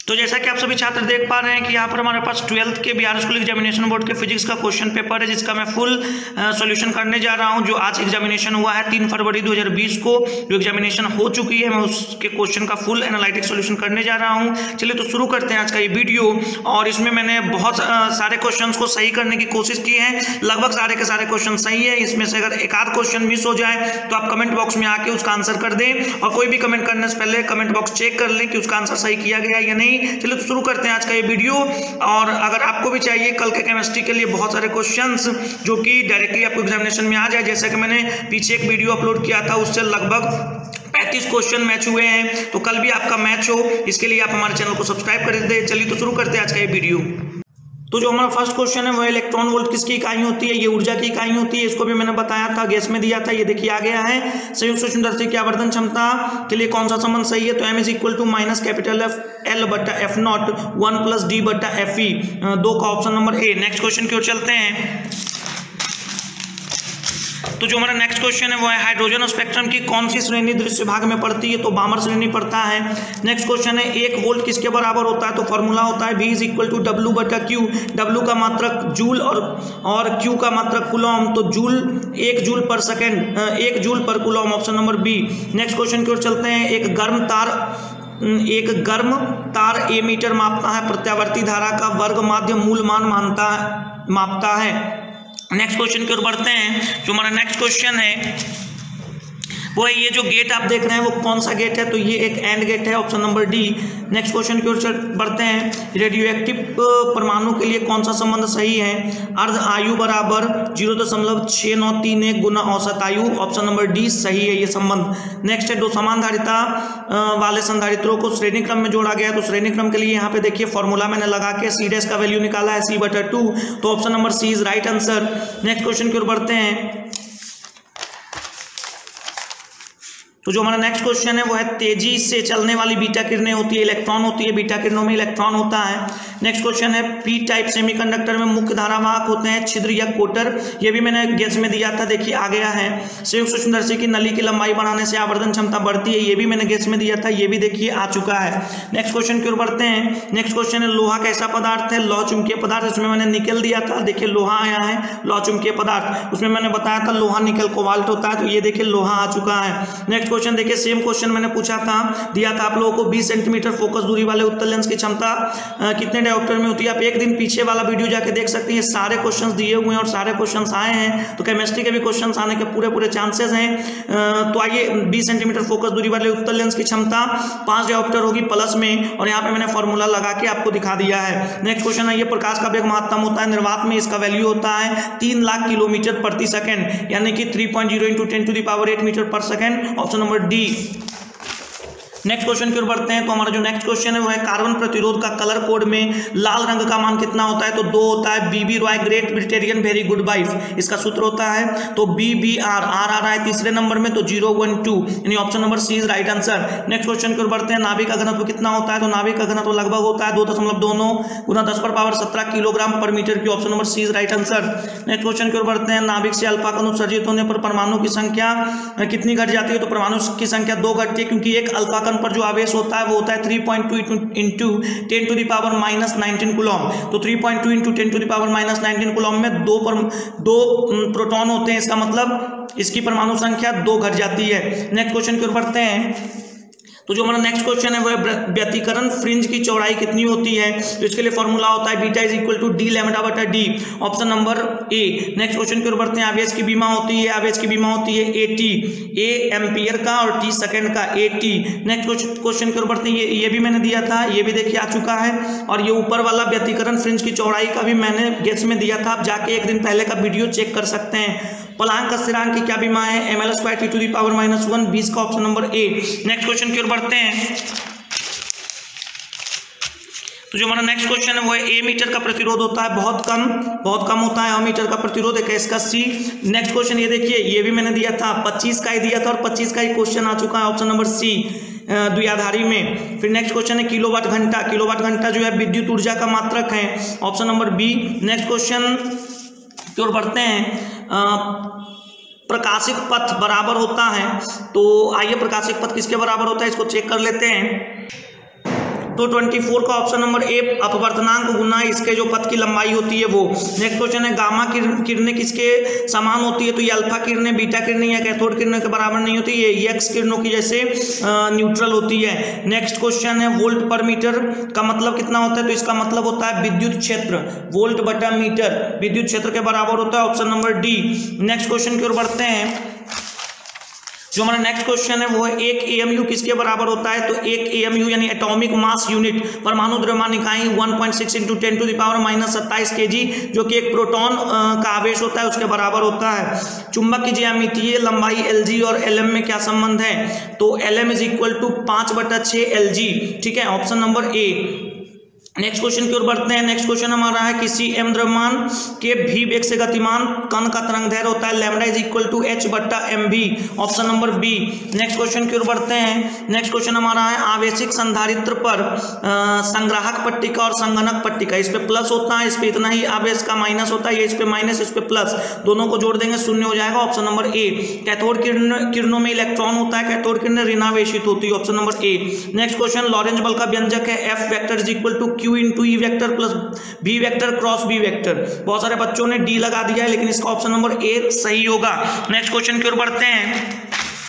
तो जैसा कि आप सभी छात्र देख पा रहे हैं कि यहाँ पर हमारे पास 12th के बिहार स्कूल एग्जामिनेशन बोर्ड के फिजिक्स का क्वेश्चन पेपर है, जिसका मैं फुल सॉल्यूशन करने जा रहा हूँ। जो आज एग्जामिनेशन हुआ है 3 फरवरी 2020 को, जो एग्जामिनेशन हो चुकी है, मैं उसके क्वेश्चन का फुल एनालिटिक सॉल्यूशन करने जा रहा हूँ। चलिए तो शुरू करते हैं आज का ये वीडियो। और इसमें मैंने बहुत सारे क्वेश्चन को सही करने की कोशिश की है, लगभग सारे के सारे क्वेश्चन सही है। इसमें से अगर एक आध क्वेश्चन मिस हो जाए तो आप कमेंट बॉक्स में आके उसका आंसर कर दें, और कोई भी कमेंट करने से पहले कमेंट बॉक्स चेक कर लें कि उसका आंसर सही किया गया या नहीं। चलिए तो शुरू करते हैं आज का ये वीडियो। और अगर आपको भी चाहिए कल के केमिस्ट्री के लिए बहुत सारे क्वेश्चंस जो कि डायरेक्टली आपको एग्जामिनेशन में आ जाए, जैसा कि मैंने पीछे एक वीडियो अपलोड किया था, उससे लगभग 35 क्वेश्चन मैच हुए हैं, तो कल भी आपका मैच हो, इसके लिए आप हमारे चैनल को सब्सक्राइब कर दें। चलिए तो शुरू करते हैं आज का ये वीडियो। तो जो हमारा फर्स्ट क्वेश्चन है वह इलेक्ट्रॉन वोल्ट किसकी इकाई होती है? ये ऊर्जा की इकाई होती है। इसको भी मैंने बताया था, गैस में दिया था, ये देखिए आ गया है। संयुक्त सूक्ष्मदर्शी की आवर्धन क्षमता के लिए कौन सा संबंध सही है? तो m = minus capital F L बटा F नॉट 1 + D बटा Fe, 2 का option number A. Next question की ओर चलते हैं। तो जो हमारा नेक्स्ट क्वेश्चन है वो है हाइड्रोजन स्पेक्ट्रम की कौन सी श्रेणी दृश्य भाग में पड़ती है? तो बामर श्रेणी पड़ता है। नेक्स्ट क्वेश्चन है 1 वोल्ट किसके बराबर होता है? तो फॉर्मूला होता है V = W बटा Q। W का मात्रक जूल और Q का मात्रक कूलॉम, तो जूल 1 जूल पर सेकेंड, 1 जूल पर coulomb, option number B. Next question की ओर चलते हैं। एक गर्म तार A मीटर मापता है, प्रत्यावर्ती धारा का वर्ग माध्य मूल मान मापता है। नेक्स्ट क्वेश्चन की ओर बढ़ते हैं। जो हमारा नेक्स्ट क्वेश्चन है वो है ये जो गेट आप देख रहे हैं वो कौन सा गेट है? तो ये एक एंड गेट है, option number D. Next question की ओर बढ़ते हैं। रेडियोएक्टिव परमाणु के लिए कौन सा संबंध सही है? अर्ध आयु बराबर 0.6931 गुना औसत आयु, ऑप्शन नंबर डी सही है ये संबंध। नेक्स्ट है दो समान धारिता वाले संधारित्रों को श्रेणी क्रम में जोड़ा गया है। तो श्रेणी क्रम के लिए यहाँ पे देखिए फॉर्मूला मैंने लगा के C' का वैल्यू निकाला है C/2, तो option number C is right answer. Next question की ओर बढ़ते हैं। तो जो हमारा नेक्स्ट क्वेश्चन है वो है तेजी से चलने वाली बीटा किरणें होती है, इलेक्ट्रॉन होती है, बीटा किरणों में इलेक्ट्रॉन होता है। नेक्स्ट क्वेश्चन है पी टाइप सेमीकंडक्टर में मुख्य धारावाहक होते हैं छिद्र या कोटर, ये भी मैंने गैस में दिया था, देखिए आ गया है। संयुक्त सूक्ष्मदर्शी की नली की लंबाई बढ़ाने से आवर्धन क्षमता बढ़ती है, ये भी मैंने गैस में दिया था, ये भी देखिए आ चुका है। नेक्स्ट क्वेश्चन की ओर बढ़ते हैं। नेक्स्ट क्वेश्चन है लोहा कैसा पदार्थ है? लौह चुंबकीय पदार्थ, इसमें मैंने निकल दिया था, देखिए लोहा आया है, लौह चुंबकीय पदार्थ, उसमें मैंने बताया था लोहा निकल कोबाल्ट होता है, तो ये देखिए लोहा आ चुका है। नेक्स्ट क्वेश्चन देखिए, सेम क्वेश्चन मैंने पूछा था, दिया था आप लोगों को 20 सेंटीमीटर फोकस दूरी वाले उत्तल लेंस की क्षमता कितने डायोप्टर में होती है? आप एक दिन पीछे वाला वीडियो जाके देख सकते हैं, सारे क्वेश्चंस दिए हुए हैं और सारे क्वेश्चंस आए हैं, तो केमिस्ट्री के भी क्वेश्चंस आने के पूरे चांसेस हैं। तो आइए 20 सेंटीमीटर फोकस दूरी वाले उत्तल लेंस की क्षमता 5 डायोप्टर होगी प्लस में, और यहाँ पे मैंने फॉर्मूला लगा के आपको दिखा दिया है। नेक्स्ट क्वेश्चन है ये प्रकाश का वेग महत्तम होता है निर्वात में, इसका वैल्यू होता है 3 लाख किलोमीटर प्रति सेकेंड, यानी कि 3.0 × 10⁸ मीटर पर second, option number D. Next question की ओर बढ़ते हैं। तो हमारा जो नेक्स्ट क्वेश्चन है वो है कार्बन प्रतिरोध का कलर कोड में लाल रंग का मान कितना होता है? तो 2 होता है। BB Roy great Britainian very good wife, इसका सूत्र होता है, तो BBR R आ रहा है तीसरे नंबर में, तो 012, यानी option number C is right answer. Next question की ओर बढ़ते हैं। नाभिक का घनत्व कितना होता है? तो नाभिक का घनत्व लगभग होता है 2.29 गुना 10⁻17 किलोग्राम पर मीटर की, option number C is right answer. Next question की ओर बढ़ते हैं। नाभिक से अल्फा कण उत्सर्जित होने पर परमाणु की संख्या कितनी घट जाती है? तो परमाणु की संख्या 2 घटती है, क्योंकि एक अल्फा कण पर जो आवेश होता है वो होता है 3.2 × 10⁻−19 कूलॉम, तो 3.2 × 10⁻−19 कूलॉम में 2 प्रोटॉन होते हैं, इसका मतलब इसकी परमाणु संख्या 2 घट जाती है। नेक्स्ट क्वेश्चन की ओर बढ़ते हैं। तो जो हमारा नेक्स्ट क्वेश्चन है वो है व्यतिकरण फ्रिंज की चौड़ाई कितनी होती है? तो इसके लिए फॉर्मूला होता है beta = d λ/d, option number A. Next question की ओर बढ़ते हैं। आवेश की बीमा होती है, आवेश की बीमा होती है AT, A एम्पियर का और T सेकंड का, AT। नेक्स्ट क्वेश्चन की ओर बढ़ते हैं। ये भी मैंने दिया था, ये भी देखिए आ चुका है, और ये ऊपर वाला व्यतिकरण फ्रिंज की चौड़ाई का भी मैंने गैस में दिया था, आप जाके एक दिन पहले का वीडियो चेक कर सकते हैं। प्लांक स्थिरांक की क्या बीमा है? ml² T⁻⁻1, 20 का option number A. Next question की ओर बढ़ते हैं। तो जो हमारा नेक्स्ट क्वेश्चन है वो है A मीटर का प्रतिरोध होता है, बहुत कम होता है मीटर का प्रतिरोध, है इसका C। नेक्स्ट क्वेश्चन ये देखिए, ये भी मैंने दिया था, 25 का ही दिया था और 25 का ही क्वेश्चन आ चुका है, ऑप्शन नंबर सी द्विआधारी में। फिर नेक्स्ट क्वेश्चन है किलोवाट घंटा जो है विद्युत ऊर्जा का मात्रक है, option number B. Next question की ओर बढ़ते हैं। प्रकाशिक पथ बराबर होता है, तो आइए प्रकाशिक पथ किसके बराबर होता है इसको चेक कर लेते हैं। तो 24 का ऑप्शन नंबर ए अपवर्तनांक गुना इसके जो पथ की लंबाई होती है वो। नेक्स्ट क्वेश्चन है गामा किरणें किसके समान होती है, तो ये अल्फा किरणें बीटा किरणें या कैथोड किरणें के बराबर नहीं होती, ये एक्स किरणों की जैसे न्यूट्रल होती है। नेक्स्ट क्वेश्चन है वोल्ट पर मीटर का मतलब कितना होता है, तो इसका मतलब होता है विद्युत क्षेत्र, वोल्ट बटा मीटर विद्युत क्षेत्र के बराबर होता है, option number D. Next question की ओर बढ़ते हैं। जो हमारा नेक्स्ट क्वेश्चन है वो है 1 AMU किसके बराबर होता है, तो 1 AMU यानी एटॉमिक मास यूनिट परमाणु द्रव्यमान इकाई 1.6 × 10⁻⁻27 kg जो कि एक प्रोटॉन का आवेश होता है उसके बराबर होता है। चुंबक की ज्यामितीय लंबाई LG और LM में क्या संबंध है, तो LM = 5/6 LG, ठीक है, option number A. Next question की ओर बढ़ते हैं। नेक्स्ट क्वेश्चन हमारा है किसी m द्रव्यमान के v वेग से गतिमान कण का तरंग दैर्घ्य होता है λ = h/mv, option number B. Next question की ओर बढ़ते हैं। नेक्स्ट क्वेश्चन हमारा है आवेशिक संधारित्र पर संग्राहक पट्टिका और संगणक पट्टिका, इस पे प्लस होता है, इस पे इतना ही आवेश का माइनस होता है, ये इस पे माइनस इस पे प्लस, दोनों को जोड़ देंगे शून्य हो जाएगा, ऑप्शन नंबर ए। कैथोड किरणों में इलेक्ट्रॉन होता है, कैथोड किरणें ऋणावेशित होती है, option number A. Next question lorentz बल का व्यंजक है F vector = Q × E vector plus B vector cross B vector. बहुत सारे बच्चों ने डी लगा दिया है लेकिन इसका ऑप्शन नंबर ए सही होगा। नेक्स्ट क्वेश्चन की ओर बढ़ते हैं।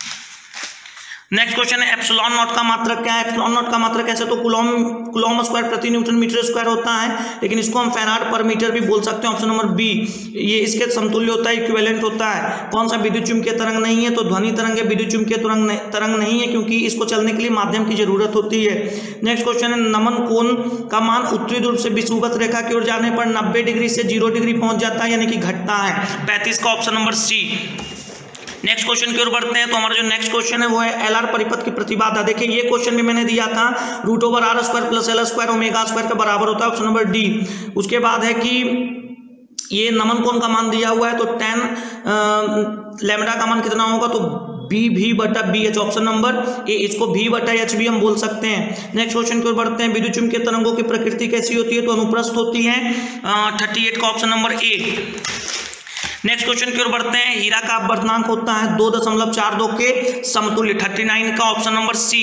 नेक्स्ट क्वेश्चन है एप्सिलॉन नॉट का मात्रक क्या है। एप्सिलॉन नॉट का मात्रक कैसे, तो कूलॉम स्क्वायर प्रति न्यूटन मीटर स्क्वायर होता है, लेकिन इसको हम फैराड पर मीटर भी बोल सकते हैं, ऑप्शन नंबर बी। ये इसके समतुल्य होता है, इक्विवेलेंट होता है। कौन सा विद्युत चुम्बकीय तरंग नहीं है, तो ध्वनि तरंग है, विद्युत चुम्बकीय तरंग नहीं है क्योंकि इसको चलने के लिए माध्यम की जरूरत होती है। नेक्स्ट क्वेश्चन है नमन कोण का मान उत्तरी ध्रुव से विषुवत रेखा की ओर जाने पर 90 डिग्री से 0 डिग्री पहुंच जाता है यानी कि घटता है, 35 का option number C. Next question की ओर बढ़ते हैं। तो हमारा जो नेक्स्ट क्वेश्चन है वो है एल आर परिपथ की प्रतिबाधा। देखिए ये क्वेश्चन भी मैंने दिया था, √r² + L² ω² के बराबर होता है, ऑप्शन नंबर डी। उसके बाद है कि ये नमन कोण का मान दिया हुआ है, तो tan लैम्डा का मान कितना होगा, तो BV/BH, ऑप्शन नंबर ए। इसको V/H भी हम बोल सकते हैं। नेक्स्ट क्वेश्चन की ओर बढ़ते हैं। विद्युत चुम्बकीय तरंगों की प्रकृति कैसी होती है, तो अनुप्रस्थ होती है, 38 का option number A. Next question की ओर बढ़ते हैं। हीरा का अपवर्तनांक होता है 2.42 के समतुल्य, 39 का ऑप्शन नंबर सी।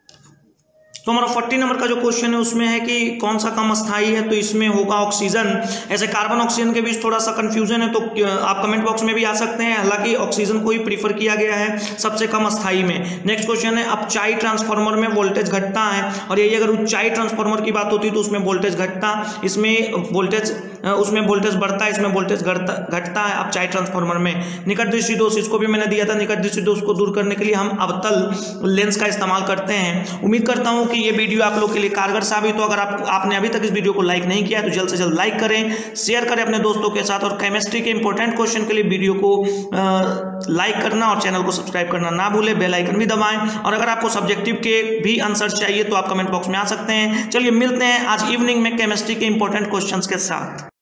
तो हमारा 40 नंबर का जो क्वेश्चन है उसमें है कि कौन सा कम अस्थाई है, तो इसमें होगा ऑक्सीजन। ऐसे कार्बन ऑक्सीजन के बीच थोड़ा सा कंफ्यूजन है, तो आप कमेंट बॉक्स में भी आ सकते हैं, हालांकि ऑक्सीजन को ही प्रीफर किया गया है सबसे कम अस्थाई में। नेक्स्ट क्वेश्चन है अपचाई ट्रांसफार्मर में वोल्टेज घटता है, और यही अगर ऊंचाई ट्रांसफार्मर की बात होती है तो उसमें वोल्टेज घटता, उसमें वोल्टेज बढ़ता है, इसमें वोल्टेज घटता है अपचाई ट्रांसफार्मर में। निकट दृष्टि दोष, इसको भी मैंने दिया था, निकट दृष्टि दोष को दूर करने के लिए हम अवतल लेंस का इस्तेमाल करते हैं। उम्मीद करता हूं कि ये वीडियो आप लोग के लिए कारगर साबित हो। अगर आपने अभी तक इस वीडियो को लाइक नहीं किया तो जल्द से जल्द लाइक करें, शेयर करें अपने दोस्तों के साथ, और केमिस्ट्री के इंपॉर्टेंट क्वेश्चन के लिए वीडियो को लाइक करना और चैनल को सब्सक्राइब करना ना भूलें, बेल आइकन भी दबाएं। और अगर आपको सब्जेक्टिव के भी आंसर चाहिए तो आप कमेंट बॉक्स में आ सकते हैं। चलिए मिलते हैं आज इवनिंग में केमिस्ट्री के इंपॉर्टेंट क्वेश्चंस के साथ।